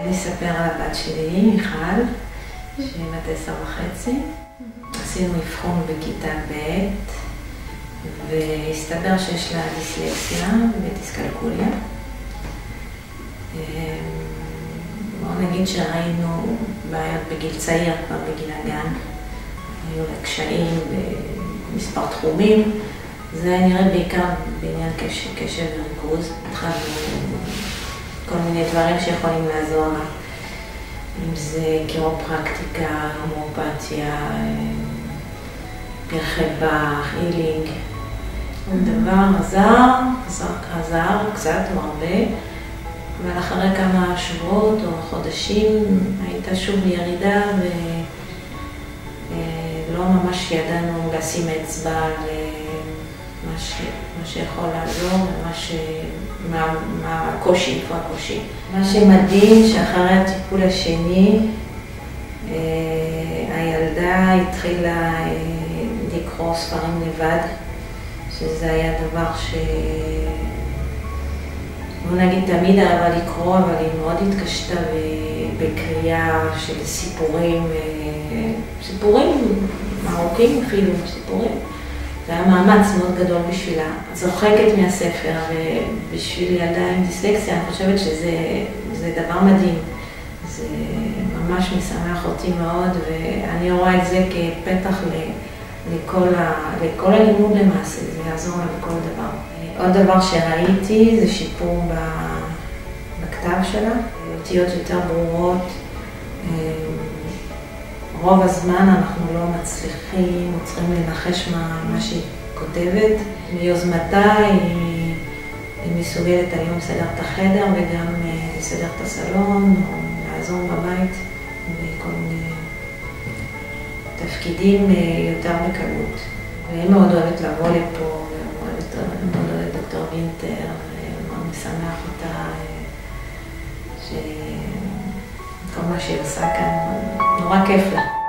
אני אספר על הבת שלי, מיכל, שהיא בת 10.5. עשינו אבחון בכיתה ב' והסתבר שיש לה דיסלקסיה ודיסקלקוליה. בואו נגיד שראינו בעיות בגיל צעיר, כבר בגיל הגן. היו לה קשיים במספר תחומים. זה היה נראה בעיקר בעניין קשב וריכוז. התחלנו כל מיני דברים שיכולים לעזור לה. אם זה קירופרקטיקה, הומאופתיה, פרחי באך, הילינג. דבר עזר קצת או הרבה, אבל אחרי כמה שבועות או חודשים הייתה שוב ירידה ולא ממש ידענו לשים אצבע על מה שיכול לעזור ומה הקושי, איפה הקושי. מה שמדהים שאחרי הטיפול השני הילדה התחילה לקרוא ספרים לבד, שזה היה דבר בוא נגיד תמיד אהבה לקרוא, אבל היא מאוד התקשתה בקריאה של סיפורים מרוקאים אפילו, סיפורים. זה היה מאמץ מאוד גדול בשבילה. את צוחקת מהספר, ובשביל ילדה עם דיסלקסיה אני חושבת שזה דבר מדהים. זה ממש משמח אותי מאוד, ואני רואה את זה כפתח לכל הלימוד למעשה, זה יעזור לה בכל דבר. עוד דבר שראיתי זה שיפור בכתב שלה, אותיות יותר ברורות. רוב הזמן אנחנו לא מצליחים, צריכים לנחש מה שהיא כותבת. מיוזמתה היא מסוגלת היום לסדר את החדר וגם לסדר את הסלון, או לעזור בבית בכל מיני תפקידים יותר בקלות. והיא מאוד אוהבת לבוא לפה, מאוד אוהבת דוקטור וינטר, ומאוד משמח אותה שכל מה שהיא עושה כאן נורא כיף לה.